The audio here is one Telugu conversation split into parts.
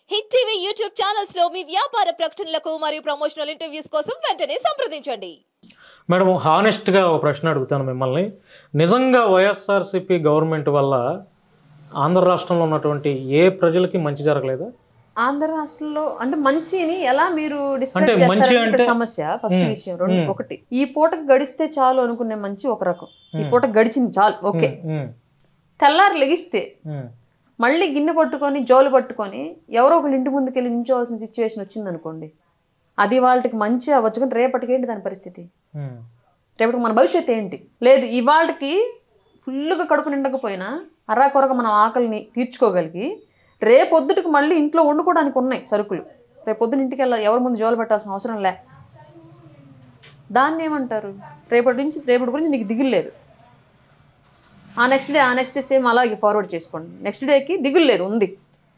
హిట్ టీవీ యూట్యూబ్ ఛానల్స్ లో మీ వ్యాపార ప్రకటనలకు మరియు ప్రమోషనల్ ఇంటర్వ్యూస్ కోసం వెంటనే సంప్రదించండి. మేడం, హానెస్ట్గా ఒక ప్రశ్న అడుగుతాను మిమ్మల్ని. నిజంగా వైఎస్ఆర్సీపీ గవర్నమెంట్ వల్ల ఆంధ్ర రాష్ట్రంలో ఉన్నటువంటి ఏ ప్రజలకి మంచి జరగలేదా? ఆంధ్ర రాష్ట్రంలో అంటే మంచిని ఎలా మీరు అంటే మంచి అంటే సమస్య ఫస్ట్ విషయం రెండు ఒకటి ఈ పూటకు గడిస్తే చాలు అనుకునే మంచి ఒక రకం, ఈ పూట గడిచింది చాలు ఓకే. తెల్లారు లెగిస్తే మళ్ళీ గిన్నె పట్టుకొని జోలు పట్టుకొని ఎవరో ఒకళ్ళు ఇంటి ముందుకెళ్ళి నించోవాల్సిన సిచ్యువేషన్ వచ్చింది అనుకోండి, అది వాళ్ళకి మంచి అవ్వచ్చు. కానీ రేపటికి ఏంటి దాని పరిస్థితి? రేపటికి మన భవిష్యత్తు ఏంటి? లేదు, ఇవాళకి ఫుల్గా కడుపు నిండకపోయినా అరాకొరగా మనం ఆకలిని తీర్చుకోగలిగి రేపొద్దుటికి మళ్ళీ ఇంట్లో వండుకోవడానికి ఉన్నాయి సరుకులు. రేపొద్దున ఇంటికి వెళ్ళాలి, ఎవరి ముందు జోలు పెట్టాల్సిన అవసరం లే. దాన్ని ఏమంటారు? రేపటి గురించి నీకు దిగులు లేదు. ఆ నెక్స్ట్ డే సేమ్ అలాగే ఫార్వర్డ్ చేసుకోండి. నెక్స్ట్ డేకి దిగులు లేదు, ఉంది.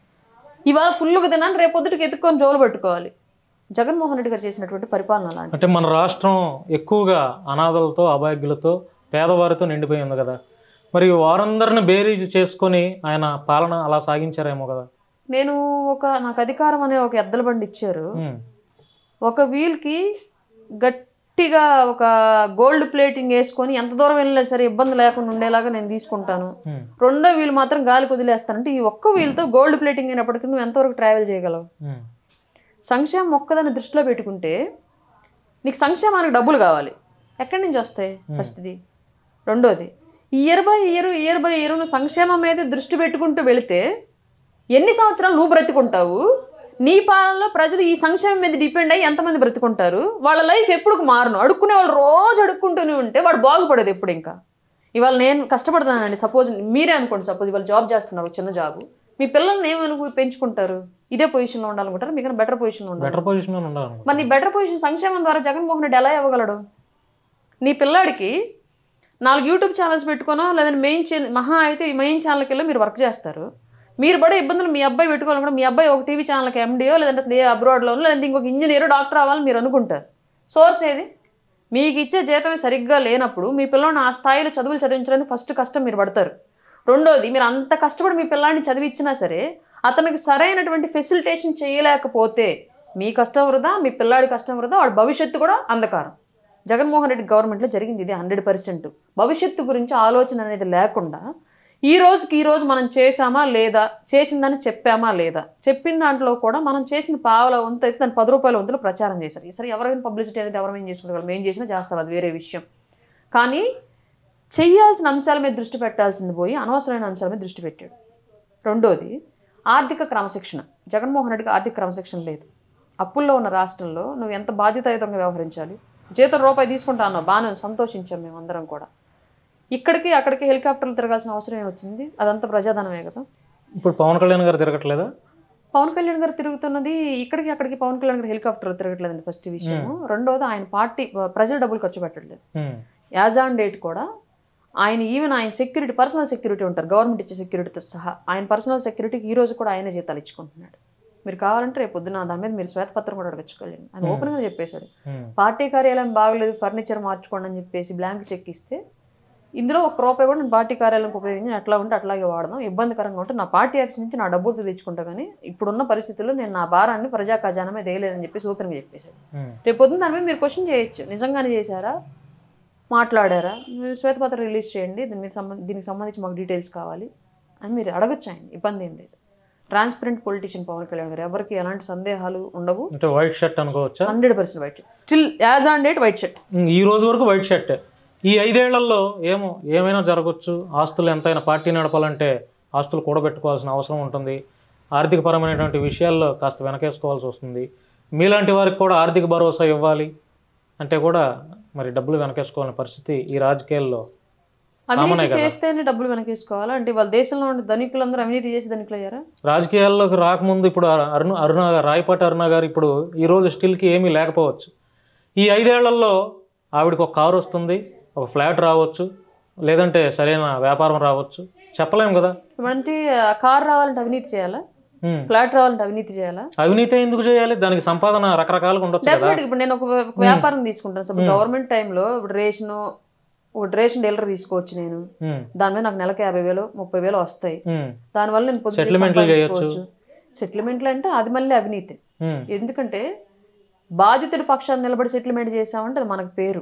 ఇవాళ ఫుల్గా తినాను, రేపొద్దుటికి ఎత్తుక్కొని జోలు పెట్టుకోవాలి. జగన్మోహన్ రెడ్డి గారు చేసినటువంటి పరిపాలన అలాంటి. అంటే మన రాష్ట్రం ఎక్కువగా అనాథలతో, అభాగ్యులతో, పేదవారితో నిండిపోయింది కదా. మరి వారందరిని బేరీజు చేసుకొని ఆయన పాలన అలా సాగించారేమో కదా. నాకు అధికారం అనే ఒక ఎద్దల బండి ఇచ్చారు. ఒక వీల్కి గట్టిగా ఒక గోల్డ్ ప్లేటింగ్ వేసుకొని ఎంత దూరం వెళ్ళినా సరే ఇబ్బంది లేకుండా ఉండేలాగా నేను తీసుకుంటాను. రెండో వీల్ మాత్రం గాలికి వదిలేస్తానంటే ఈ ఒక్క వీల్తో గోల్డ్ ప్లేటింగ్ అయినప్పటికీ నువ్వు ఎంతవరకు ట్రావెల్ చేయగలవు? సంక్షేమం ఒక్కదాన్ని దృష్టిలో పెట్టుకుంటే నీకు సంక్షేమానికి డబ్బులు కావాలి, ఎక్కడి నుంచి వస్తాయి? ఫస్ట్ది. రెండోది, ఇయర్ బై ఇయర్ నువ్వు సంక్షేమం మీద దృష్టి పెట్టుకుంటూ వెళితే ఎన్ని సంవత్సరాలు నువ్వు బ్రతుకుంటావు? నీ పాలనలో ప్రజలు ఈ సంక్షేమం మీద డిపెండ్ అయ్యి ఎంతమంది బ్రతుకుంటారు? వాళ్ళ లైఫ్ ఎప్పుడు మారును? అడుక్కునే వాళ్ళు రోజు అడుక్కుంటూనే ఉంటే వాడు బాగుపడేది ఎప్పుడు? ఇంకా ఇవాళ నేను కష్టపడుతున్నానండి, సపోజ్ మీరే అనుకోండి, సపోజ్ ఇవాళ జాబ్ చేస్తున్నారు, చిన్న జాబు, మీ పిల్లల్ని ఏమనుకు పెంచుకుంటారు? ఇదే పొజిషన్లో ఉండాలనుకుంటారు, మీకు బెటర్ పొజిషన్లో ఉండాలి. మరి నీ బెటర్ పొజిషన్ సంక్షేమం ద్వారా జగన్మోహన్ రెడ్డి ఎలా ఇవ్వగలడు? నీ పిల్లాడికి 4 యూట్యూబ్ ఛానల్స్ పెట్టుకోనో లేదంటే మహా అయితే మెయిన్ ఛానల్కి వెళ్ళి మీరు వర్క్ చేస్తారు. మీరు పడే ఇబ్బందులు మీ అబ్బాయి పెట్టుకోవాలనుకుంటే మీ అబ్బాయి ఒక టీవీ ఛానల్కి ఎండియో లేదంటే అసలు ఏ అబ్రాడ్లోనో లేదంటే ఇంకొక ఇంజనీర్ డాక్టర్ అవ్వాలని మీరు అనుకుంటారు. సోర్స్ ఏది? మీకు ఇచ్చే జీతమే సరిగ్గా లేనప్పుడు మీ పిల్లల్ని ఆ స్థాయిలో చదువులు చదివించడానికి ఫస్ట్ కష్టం మీరు పడతారు. రెండోది, మీరు అంత కష్టపడి మీ పిల్లాడిని చదివించినా సరే అతనికి సరైనటువంటి ఫెసిలిటేషన్ చేయలేకపోతే మీ కష్టం వృధా, మీ పిల్లాడి కష్టం వృధా, వాడి భవిష్యత్తు కూడా అంధకారం. జగన్మోహన్ రెడ్డి గవర్నమెంట్లో జరిగింది ఇది 100%. భవిష్యత్తు గురించి ఆలోచన అనేది లేకుండా ఈ రోజు మనం చేసామా లేదా, చేసిందని చెప్పామా లేదా, చెప్పిన దాంట్లో కూడా మనం చేసిన పావుల వంతు అయితే దాన్ని 10 రూపాయల వంతులు ప్రచారం చేశారు. ఈసారి ఎవరైనా పబ్లిసిటీ అనేది ఎవరైనా చేసుకుంటారు, మేము చేసినా చేస్తాం, అది వేరే విషయం. కానీ చెయ్యాల్సిన అంశాల మీద దృష్టి పెట్టాల్సింది పోయి అనవసరమైన అంశాల మీద దృష్టి పెట్టాడు. రెండోది, ఆర్థిక క్రమశిక్షణ. జగన్మోహన్ రెడ్డికి ఆర్థిక క్రమశిక్షణ లేదు. అప్పుల్లో ఉన్న రాష్ట్రంలో నువ్వు ఎంత బాధ్యతాయుతంగా వ్యవహరించాలి? జీతం రూపాయి తీసుకుంటా అన్నావు, బాగానే సంతోషించాం మేము అందరం కూడా. ఇక్కడికి అక్కడికి హెలికాప్టర్లు తిరగాల్సిన అవసరం వచ్చింది, అదంతా ప్రజాధనమే కదా. ఇప్పుడు పవన్ కళ్యాణ్ గారు తిరగట్లేదా? పవన్ కళ్యాణ్ గారు తిరుగుతున్నది ఇక్కడికి అక్కడికి. పవన్ కళ్యాణ్ గారు హెలికాప్టర్లు తిరగట్లేదండి ఫస్ట్ విషయం. రెండోది, ఆయన పార్టీ ప్రజల డబ్బులు ఖర్చు పెట్టట్లేదు. యాజ్ ఆన్ డేట్ కూడా ఆయన సెక్యూరిటీ, పర్సనల్ సెక్యూరిటీ ఉంటారు, గవర్నమెంట్ ఇచ్చే సెక్యూరిటీతో సహా ఆయన పర్సనల్ సెక్యూరిటీకి ఈ రోజు కూడా ఆయనే జీతాలు ఇచ్చుకుంటున్నాడు. మీరు కావాలంటే రేపు పొద్దున దాని మీద మీరు శ్వేతపత్రం కూడా అడగచ్చుకోలేండి. ఆయన ఓపెన్గా చెప్పేశాడు, పార్టీ కార్యాలయం బాగలేదు, ఫర్నిచర్ మార్చుకోండి అని చెప్పేసి బ్లాంక్ చెక్ ఇస్తే ఇందులో ₹1 కూడా నేను పార్టీ కార్యాలయంకి ఉపయోగించి ఎట్లా ఉంటే అట్లాగే వాడదాం, ఇబ్బందికరంగా ఉంటే నా పార్టీ ఆఫీస్ నుంచి నా డబ్బులతో తెచ్చుకుంటా, కానీ ఇప్పుడున్న పరిస్థితుల్లో నేను నా భారాన్ని ప్రజా ఖజానా మీద వేయలేదని చెప్పేసి ఓపెన్గా చెప్పేశాడు. రేపు పొద్దున దాని మీద మీరు క్వశ్చన్ చేయొచ్చు, నిజంగానే చేశారా, మాట్లాడారా, శ్వేతపత్రం రిలీజ్ చేయండి, దీనికి సంబంధించి మాకు డీటెయిల్స్ కావాలి అని మీరు అడగచ్చు. ఆయన ఇబ్బంది ఏం లేదు. ట్రాన్స్పరెంట్ పొలిటీషియన్ పవన్ కళ్యాణ్ గారు, ఎవరికి ఎలాంటి సందేహాలు ఉండవు. అంటే వైట్ షర్ట్ అనుకోవచ్చా? 100% white shirt, still as on date white shirt. ఈ రోజు వరకు వైట్ షర్ట్. ఈ 5 ఏళ్లలో ఏమైనా జరగచ్చు. ఆస్తులు ఎంతైనా పార్టీ నడపాలంటే ఆస్తులు కూడబెట్టుకోవాల్సిన అవసరం ఉంటుంది. ఆర్థిక పరమైనటువంటి విషయాల్లో కాస్త వెనకేసుకోవాల్సి వస్తుంది. మీలాంటి వారికి కూడా ఆర్థిక భరోసా ఇవ్వాలి అంటే కూడా మరి డబ్బులు వెనకేసుకోవాలని పరిస్థితి ఈ రాజకీయాల్లో. అవినీతి చేస్తేనే డబ్బులు వెనకేసుకోవాలా? అంటే వాళ్ళ దేశంలో ఉండే ధనికులందరూ అవినీతి చేసి ధనికులు అయ్యారా? రాజకీయాల్లోకి రాకముందు ఇప్పుడు రాయపాటి అరుణ గారు ఇప్పుడు ఈ రోజు స్టిల్కి ఏమీ లేకపోవచ్చు. ఈ 5 ఏళ్లలో ఆవిడకి ఒక కారు వస్తుంది, ఒక ఫ్లాట్ రావచ్చు, లేదంటే సరైన వ్యాపారం రావచ్చు, చెప్పలేము కదా. అంటే కారు రావాలంటే అవినీతి చేయాలా? ఫ్లాట్ రావాలంటే అవినీతి చేయాలా? అవినీతి ఎందుకు చేయాలి? దానికి సంపాదన రకరకాలుగా ఉండొచ్చు. డెఫినెట్. ఇప్పుడు నేను ఒక వ్యాపారం తీసుకుంటాను, సపోజ్ గవర్నమెంట్ టైంలో ఇప్పుడు రేషన్ డీలర్ తీసుకోవచ్చు నేను, దాని మీద నాకు నెలకు 50,000 30,000 వస్తాయి. దానివల్ల నేను పొద్దున్న సెటిల్మెంట్లు అంటే అది మళ్ళీ అవినీతి. ఎందుకంటే బాధితుడి పక్షాన్ని నిలబడి సెటిల్మెంట్ చేసామంటే అది మనకు పేరు,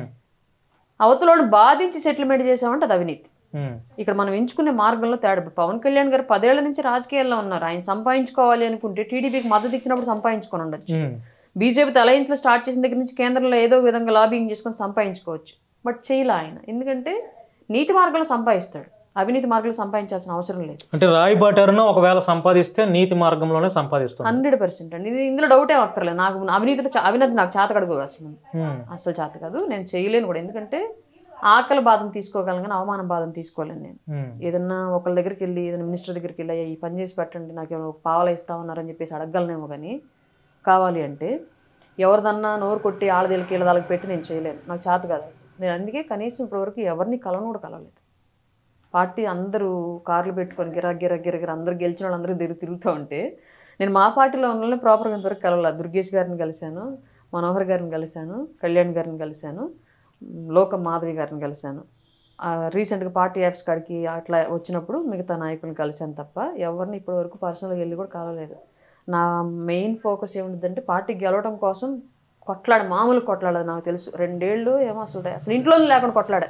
అవతలను బాధించి సెటిల్మెంట్ చేసామంటే అది అవినీతి. ఇక్కడ మనం ఎంచుకునే మార్గంలో తేడా. పవన్ కళ్యాణ్ గారు 10 ఏళ్ల నుంచి రాజకీయాల్లో ఉన్నారు. ఆయన సంపాదించుకోవాలి అనుకుంటే టీడీపీకి మద్దతు ఇచ్చినప్పుడు సంపాదించుకొని ఉండొచ్చు, బీజేపీతో అలయన్స్ లో స్టార్ట్ చేసిన దగ్గర నుంచి కేంద్రంలో ఏదో విధంగా లాబింగ్ చేసుకొని సంపాదించుకోవచ్చు. బట్ చేయలే ఆయన, ఎందుకంటే నీతి మార్గంలో సంపాదిస్తాడు, అవినీతి మార్గంలో సంపాదించాల్సిన అవసరం లేదు. అంటే రాయబాటారును ఒకవేళ సంపాదిస్తే నీతి మార్గంలోనే సంపాదిస్తాను 100% అండి. ఇది ఇందులో డౌటే అక్కర్లేదు. నాకు అవినీతి నాకు చేత కడుగు అసలు చేత కాదు, నేను చేయలేను కూడా. ఎందుకంటే ఆకలి బాధను తీసుకోగలను కానీ అవమానం బాధను తీసుకోలేను నేను. ఏదన్నా ఒకళ్ళ దగ్గరికి వెళ్ళి, ఏదైనా మినిస్టర్ దగ్గరికి వెళ్ళి ఈ పని చేసి పెట్టండి నాకు పావలా ఇస్తామన్నారని చెప్పేసి అడగలనేమో, కానీ కావాలి అంటే ఎవరిదన్నా నోరు కొట్టి ఆడదేళ్ళకి వీళ్ళదాళ్ళకి పెట్టి నేను చేయలేను, నాకు చేత కాదు. నేను అందుకే కనీసం ఇప్పటివరకు ఎవరిని కలవను కూడా కలవలేదు. పార్టీ అందరూ కార్లు పెట్టుకొని గిరగిర అందరూ గెలిచిన వాళ్ళందరూ తిరుగుతూ ఉంటే నేను మా పార్టీలో ఉన్న వాళ్ళని ప్రాపర్గా ఇంతవరకు కలవలేదు. దుర్గేష్ గారిని కలిశాను, మనోహర్ గారిని కలిశాను, కళ్యాణ్ గారిని కలిశాను, లోకం మాధవి గారిని కలిశాను. రీసెంట్గా పార్టీ యాప్స్ కాడికి అట్లా వచ్చినప్పుడు మిగతా నాయకులను కలిశాను తప్ప ఎవరిని ఇప్పటివరకు పర్సనల్గా వెళ్ళి కూడా కలవలేదు. నా మెయిన్ ఫోకస్ ఏముంటుందంటే పార్టీ గెలవడం కోసం మామూలు కొట్లాడదు. నాకు తెలుసు 2 ఏళ్ళు ఏమో అసలు ఇంట్లోనే లేకుండా కొట్లాడా.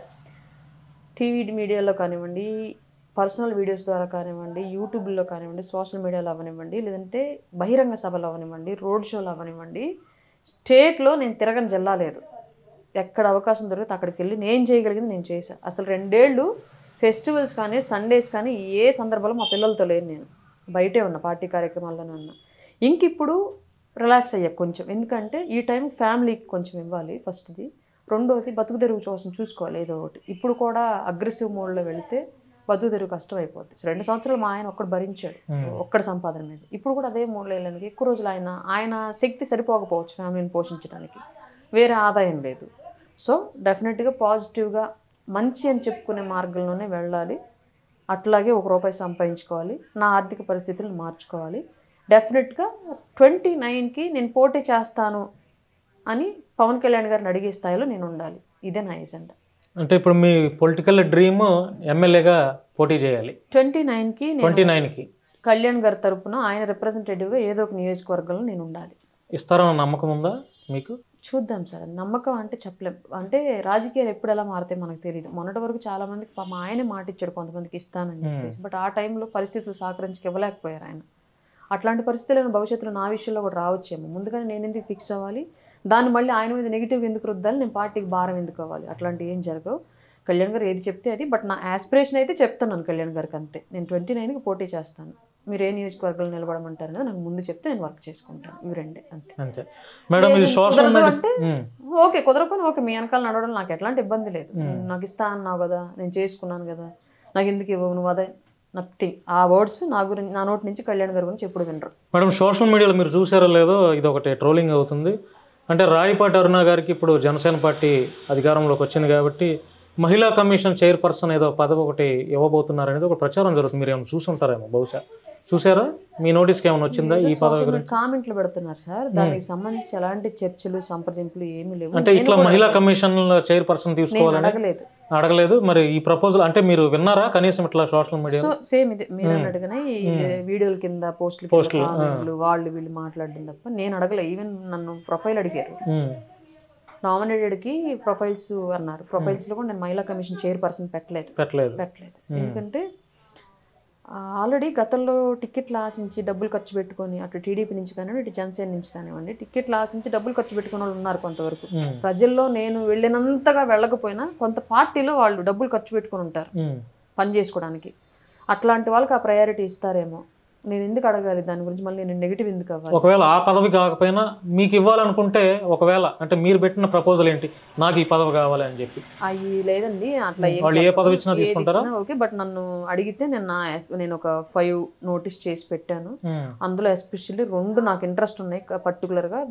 టీవీ మీడియాలో కానివ్వండి, పర్సనల్ వీడియోస్ ద్వారా కానివ్వండి, యూట్యూబ్లో కానివ్వండి, సోషల్ మీడియాలో అవనివ్వండి, లేదంటే బహిరంగ సభలు అవనివ్వండి, రోడ్ షోలు అవనివ్వండి, స్టేట్లో నేను తిరగని జిల్లా లేదు. ఎక్కడ అవకాశం దొరికితే అక్కడికి వెళ్ళి నేను చేయగలిగింది నేను చేశాను. అసలు 2 ఏళ్ళు ఫెస్టివల్స్ కానీ సండేస్ కానీ ఏ సందర్భంలో మా పిల్లలతో లేను, నేను బయటే ఉన్నా, పార్టీ కార్యక్రమాల్లోనే ఉన్నా. ఇంక ఇప్పుడు రిలాక్స్ అయ్యా కొంచెం, ఎందుకంటే ఈ టైం ఫ్యామిలీకి కొంచెం ఇవ్వాలి ఫస్ట్ది, రెండోది బతుకు తెరువు కోసం చూసుకోవాలి ఏదో ఒకటి. ఇప్పుడు కూడా అగ్రెసివ్ మోడ్లో వెళితే బతుకు తెరువు కష్టం అయిపోద్ది. 2 సంవత్సరాలు మా ఆయన ఒక్కడు భరించాడు, ఒక్కడి సంపాదన మీద. ఇప్పుడు కూడా అదే మోడ్లో వెళ్ళడానికి ఎక్కువ రోజులు ఆయన శక్తి సరిపోకపోవచ్చు ఫ్యామిలీని పోషించడానికి, వేరే ఆదాయం లేదు. సో డెఫినెట్గా పాజిటివ్గా మంచి అని చెప్పుకునే మార్గంలోనే వెళ్ళాలి. అట్లాగే ₹1 సంపాదించుకోవాలి, నా ఆర్థిక పరిస్థితులను మార్చుకోవాలి. డెఫినెట్గా 29కి నేను పోటీ చేస్తాను అని పవన్ కళ్యాణ్ గారిని అడిగే స్థాయిలో నేను ఉండాలి. ఇదే నా ఎజెండా. అంటే ఇప్పుడు మీ పొలిటికల్ డ్రీమ్ ఎమ్మెల్యేగా పోటీ చేయాలి 29కి కళ్యాణ్ గారి తరపున ఆయన రిప్రజెంటేటివ్గా ఏదో ఒక నియోజకవర్గంలో నేను ఉండాలి. ఇస్తారన్న నమ్మకం ఉందా మీకు? చూద్దాం సార్, నమ్మకం అంటే చెప్పలేం. అంటే రాజకీయాలు ఎప్పుడు ఎలా మారుతాయి మనకు తెలియదు. మొన్నటి వరకు చాలా మందికి మా ఆయనే మాట ఇచ్చాడు కొంతమందికి ఇస్తానని చెప్పేసి, బట్ ఆ టైంలో పరిస్థితులు సహకరించి ఇవ్వలేకపోయారు ఆయన. అట్లాంటి పరిస్థితులను భవిష్యత్తులో నా విషయంలో కూడా రావచ్చేమో. ముందుగానే నేను ఎందుకు ఫిక్స్ అవ్వాలి, దాన్ని మళ్ళీ ఆయన మీద నెగిటివ్ ఎందుకు రుద్దాలి, నేను పార్టీకి భారం ఎందుకు అవ్వాలి? అట్లాంటివి ఏం జరగవు. కళ్యాణ్ గారు ఏది చెప్తే అది. బట్ నా ఆస్పిరేషన్ అయితే చెప్తున్నాను కళ్యాణ్ గారికి అంతే. నేను 29కి పోటీ చేస్తాను, మీరు ఏ నియోజకవర్గాలు నిలబడమంటారు కదా నాకు ముందు చెప్తే నేను వర్క్ చేసుకుంటాను. ఇవి 2 అంతే. అంటే ఓకే, కుదరకపోయినా ఓకే, మీ వెనకాల నడవడం నాకు ఎట్లాంటి ఇబ్బంది లేదు. నాకు ఇస్తా అన్నావు కదా, నేను చేసుకున్నాను కదా, నాకు ఎందుకు ఇవ్వవు నువ్వు, అదే నథింగ్. ఆ వర్డ్స్ నా నోటి నుంచి కళ్యాణ్ గారి గురించి ఎప్పుడు వినరు. మేడం, సోషల్ మీడియాలో మీరు చూసారో లేదో, ఇది ఒకటి ట్రోలింగ్ అవుతుంది. అంటే రాయపాటి అరుణ గారికి ఇప్పుడు జనసేన పార్టీ అధికారంలోకి వచ్చింది కాబట్టి మహిళా కమిషన్ చైర్పర్సన్ ఏదో పదవి ఒకటి ఇవ్వబోతున్నారనేది ఒక ప్రచారం జరుగుతుంది. మీరు ఏమైనా చూసుంటారేమో, బహుశా చూసారా? మీ నోటీస్కి ఏమైనా వచ్చిందా ఈ పదవి గురించి? కామెంట్లు పెడుతున్నారు సార్, దానికి సంబంధించి ఎలాంటి చర్చలు సంప్రదింపులు ఏమీ లేవు. అంటే ఇట్లా మహిళా కమిషన్ చైర్పర్సన్ తీసుకోవాలని అడగలేదు. మరి ఈ ప్రపోజల్ అంటే మీరు విన్నారా కనీసం ఇట్లా సోషల్ మీడియా? సేమ్ ఇది మీరు అన్నట్టుగానే ఈ వీడియోల కింద పోస్టులు వాళ్ళు వీళ్ళు మాట్లాడడం తప్ప నేను అడగలే. ఈవెన్ నన్ను ప్రొఫైల్ అడిగారు, నామినేటెడ్కి ప్రొఫైల్స్ అన్నారు. ప్రొఫైల్స్లో కూడా నేను మహిళా కమిషన్ చైర్పర్సన్ పెట్టలేదు. ఎందుకంటే ఆల్రెడీ గతంలో టికెట్లు ఆశించి డబ్బులు ఖర్చు పెట్టుకొని, అటు టీడీపీ నుంచి కానివ్వండి, ఇటు జనసేన నుంచి కానివ్వండి, టికెట్లు ఆశించి డబ్బులు ఖర్చు పెట్టుకునే వాళ్ళు ఉన్నారు కొంతవరకు. ప్రజల్లో నేను వెళ్ళినంతగా వెళ్ళకపోయినా కొంత పార్టీలో వాళ్ళు డబ్బులు ఖర్చు పెట్టుకుని ఉంటారు పని చేసుకోవడానికి. అట్లాంటి వాళ్ళకి ఆ ప్రయారిటీ ఇస్తారేమో. నేను ఎందుకు అడగాలి దాని గురించి, మళ్ళీ నేను నెగిటివ్ ఎందుకు అవ్వాలి? ఒకవేళ ఆ పదవి కాకపోయినా మీకు ఇవ్వాలనుకుంటే, ఒకవేళ అంటే మీరు పెట్టిన ప్రపోజల్ ఏంటి, నాకు ఈ పదవి కావాలి అని చెప్పి? అవి లేదండి, అట్లా ఏ పదవి ఇచ్చినా తీసుకుంటారా? ఓకే, బట్ నన్ను అడిగితే నేను ఒక 5 నోటీస్ చేసి పెట్టాను. అందులో ఎస్పెషల్లీ 2 నాకు ఇంట్రెస్ట్ ఉన్నాయి పర్టికులర్ గా.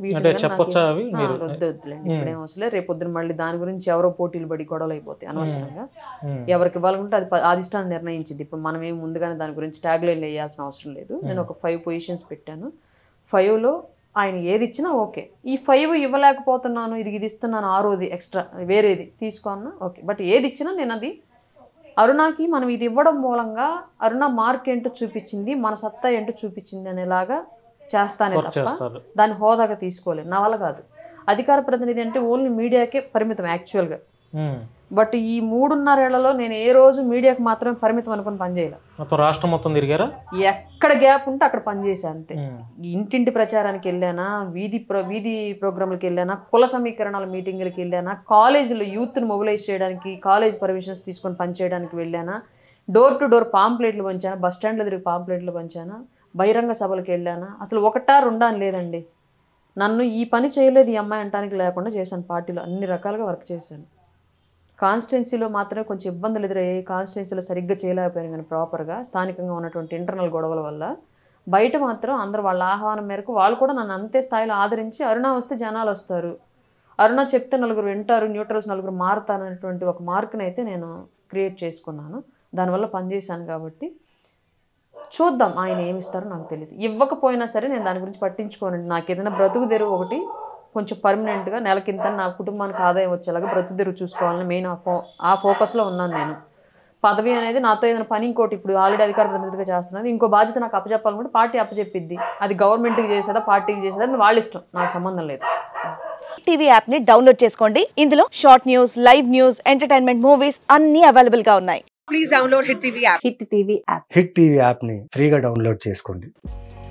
వద్దులేండి, ఇప్పుడేం అవసరం లేదు. రేపు పొద్దున మళ్ళీ దాని గురించి ఎవరో పోటీలు పడి గొడవలు అయిపోతాయి అనవసరంగా. ఎవరికి ఇవ్వాలనుకుంటే అది అధిష్టానం నిర్ణయించింది. ఇప్పుడు మనం ఏమి ముందుగానే దాని గురించి ట్యాగ్ లైన్ వేయాల్సిన అవసరం లేదు. నేను ఒక 5 పొజిషన్స్ పెట్టాను. 5లో ఆయన ఏది ఇచ్చినా ఓకే. ఈ 5 ఇవ్వలేకపోతున్నాను, ఇది ఇస్తున్నాను, 6వది ఎక్స్ట్రా వేరేది తీసుకోన్నా ఓకే. బట్ ఏది ఇచ్చినా నేను అది అరుణకి మనం ఇది ఇవ్వడం మూలంగా అరుణ మార్క్ ఏంటో చూపించింది, మన సత్తా ఏంటో చూపించింది అనేలాగా చేస్తానే తప్ప దాన్ని హోదాగా తీసుకోలేదు. నా వల్ల కాదు. అధికార ప్రతినిధి అంటే ఓన్లీ మీడియాకే పరిమితం యాక్చువల్గా. బట్ ఈ 3.5 ఏళ్లలో నేను ఏ రోజు మీడియాకి మాత్రమే పరిమితం అనుకుని పనిచేయాలి. మొత్తం రాష్ట్రం మొత్తం తిరిగారా? ఎక్కడ గ్యాప్ ఉంటే అక్కడ పనిచేసా అంతే. ఇంటింటి ప్రచారానికి వెళ్ళానా, వీధి ప్రోగ్రాంలకు వెళ్ళానా, కుల సమీకరణాల మీటింగులకి వెళ్ళానా, కాలేజీలో యూత్ని మొబిలైజ్ చేయడానికి కాలేజ్ పర్మిషన్స్ తీసుకొని పనిచేయడానికి వెళ్ళానా, డోర్ టు డోర్ పాంప్లెట్లు పంచానా, బస్ స్టాండ్లో తిరిగి పాంప్లెట్లు పంచానా, బహిరంగ సభలకు వెళ్ళానా, అసలు 1-2 అని లేదండి. నన్ను ఈ పని చేయలేదు ఈ అమ్మాయి అంటానికి లేకుండా చేశాను. పార్టీలో అన్ని రకాలుగా వర్క్ చేశాను. కాన్స్టిట్యున్సీలో మాత్రమే కొంచెం ఇబ్బందులు ఎదురయ్యాయి. కాన్స్టిట్యున్సీలో సరిగ్గా చేయలేకపోయాను కానీ ప్రాపర్గా స్థానికంగా ఉన్నటువంటి ఇంటర్నల్ గొడవల వల్ల. బయట మాత్రం అందరూ వాళ్ళ ఆహ్వానం మేరకు వాళ్ళు కూడా నన్ను అంతే స్థాయిలో ఆదరించి అరుణ వస్తే జనాలు వస్తారు, అరుణ చెప్తే 4 వింటారు, న్యూట్రల్స్ 4 మారుతారనేటువంటి ఒక మార్కుని అయితే నేను క్రియేట్ చేసుకున్నాను. దానివల్ల పనిచేశాను కాబట్టి చూద్దాం ఆయన ఏమిస్తారో నాకు తెలియదు. ఇవ్వకపోయినా సరే నేను దాని గురించి పట్టించుకోనండి. నాకు ఏదైనా బ్రతుకు తెరువు ఒకటి కొంచెం పర్మనెంట్గా నెలకింత నా కుటుంబానికి ఆదాయం వచ్చేలాగా బ్రతుకు తెరువు చూసుకోవాలని మెయిన్ ఆ ఫోకస్లో ఉన్నాను నేను. పదవి అనేది నాతో ఏదైనా పని ఇంకోటి ఇప్పుడు ఆల్రెడీ అధికార ప్రతినిధిగా చేస్తున్నది, ఇంకో బాధ్యత నాకు అప్పచెప్పాలనుకుంటే పార్టీ అప్పచెప్పిద్ది. అది గవర్నమెంట్కి చేసేదా పార్టీకి చేసేదా అది వాళ్ళ ఇష్టం, నాకు సంబంధం లేదు. టీవీ యాప్ ని డౌన్లోడ్ చేసుకోండి. ఇందులో short news, live news, entertainment movies అన్ని అవైలబుల్ గా ఉన్నాయి. Please download hit TV app. Hit TV app ని ఫ్రీగా డౌన్లోడ్ చేసుకోండి.